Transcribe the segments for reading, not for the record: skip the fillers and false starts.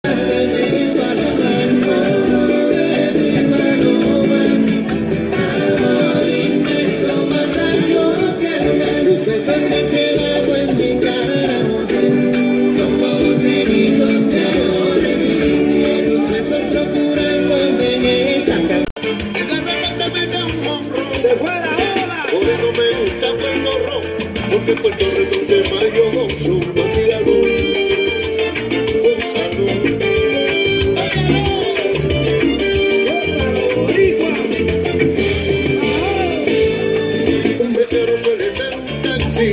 porque en Puerto Rico de mayo gozo un vacilado, gózalo, un mesero suele ser un taxi.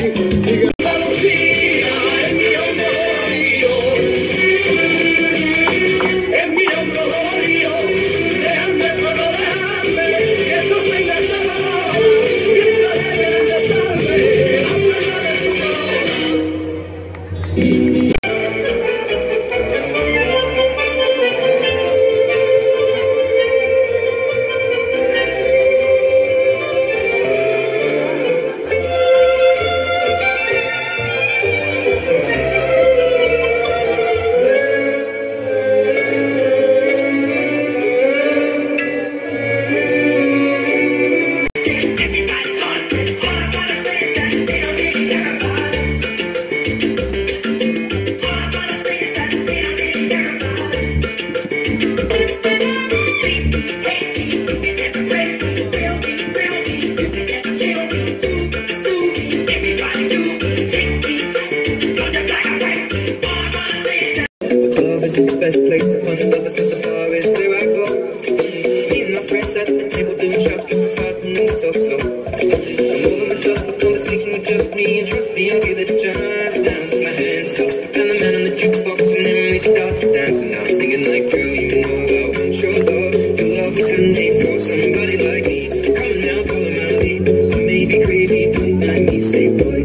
The best place to find love is the bar is where I go. Me and my friends at the table doing shots, just the size and then we talk slow. I'm over myself, but conversation with just me, and trust me, I'll give it a chance. Down with my hands up, and the man on the jukebox, and then we start to dance. And I'm singing like, girl, you know I want your love. Your love is handmade for somebody like me. Come now, follow my lead. I may be crazy, don't mind me, say boy.